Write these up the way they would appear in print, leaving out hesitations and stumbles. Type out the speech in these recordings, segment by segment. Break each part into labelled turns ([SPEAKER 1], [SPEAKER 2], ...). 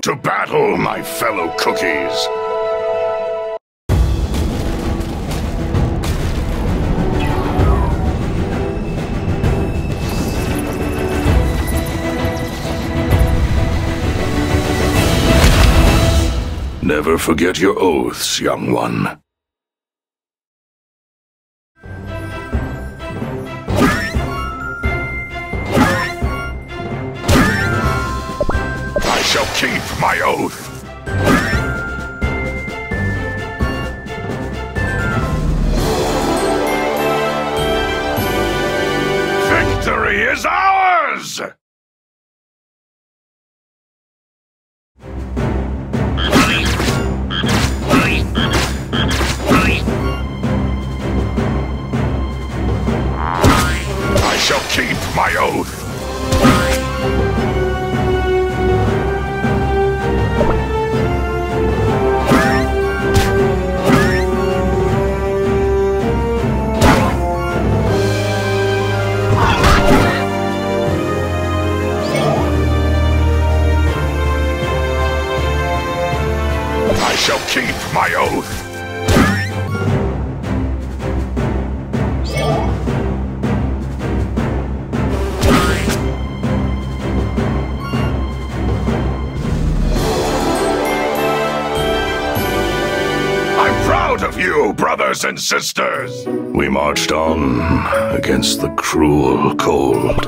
[SPEAKER 1] To battle, my fellow cookies! Never forget your oaths, young one. I shall keep my oath. Victory is ours! I shall keep my oath. I shall keep my oath. I'm proud of you, brothers and sisters. We marched on against the cruel cold.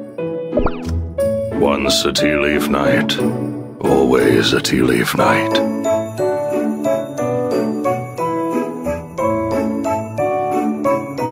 [SPEAKER 1] Once a tea leaf night, always a tea leaf night.